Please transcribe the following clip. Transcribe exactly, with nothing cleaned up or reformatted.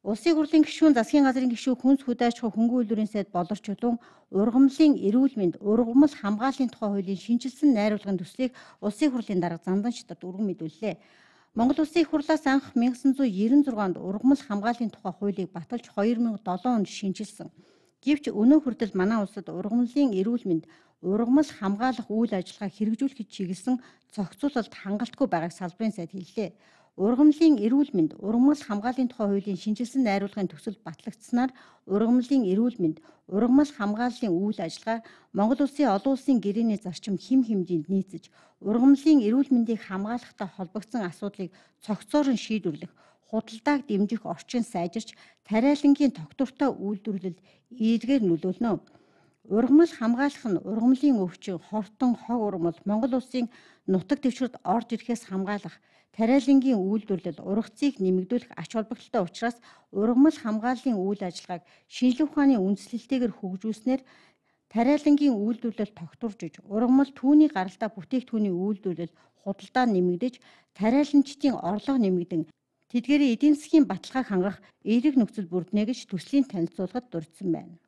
Улсын хурлын гишүүн, засгийн газрын гишүүн, хүнс хөдөө аж ахуй хөнгөн үйлдвэрийн сайд боловсчлон ургамлын эрүүл мэнд, ургамал хамгааллын тухай хуулийн шинжилсэн найруулгын төслийг улсын хурлын дарга Зандан Шатарт өргөн мэдүүллээ. Монгол Улсын их хурлаас анх 천ин найман зуун девяносто зургаанд ургамал хамгааллын тухай хуулийг баталж хоёр мянга долоон онд шинжилсэн. Гэвч өнөө хүртэл манай улсад ургамлын эрүүл мэнд, ургамал хамгаалах үйл ажиллагааг хэрэгжүүлэхэд чиглэсэн зохицуулалт хангалтгүй байгааг салбарын сайд хэллээ. Ургамлын эрүүл мэнд, ургамал хамгааллын тухай хуулийн шинжилсэн найруулгын төсөл батлагдсанаар ургамлын эрүүл мэнд, ургамал хамгааллын үйл ажиллагаа Монгол улсын олон улсын гэрээний зарчим хэм хэмжээнд нийцэж, ургамлын эрүүл мэндийг хамгаалахтай холбогдсон асуудлыг цогцоор нь шийдвэрлэх, худалдааг дэмжих орчин сайжирч, тариалангийн тогтвортой үйлдвэрлэлд эергээр нөлөөлнө. Ургамал хамгаалах нь ургамлын өвчин, хортон, хог ургамал Монгол улсын нутаг дэвширт орж ирэхээс хамгаалах, тариалангийн үйлдвэрлэл, ургацыг нэмэгдүүлэх ач холбогдолтой учраас ургамал хамгааллын үйл ажиллагааг шинжлэх ухааны үндэслэлтэйгээр хөгжүүлснээр тариалангийн үйлдвэрлэл тогтворжиж, ургамал түүний гаралтай бүтээгдэхүүний үйлдвэрлэл, худалдаа нэмэгдэж, тариаланчдын орлого нэмэгдэн, тэдгээрийн эдийн засгийн баталгааг хангах эерэг нөхцөл бүрднэ гэж төслийн танилцуулгад дурдсан байна.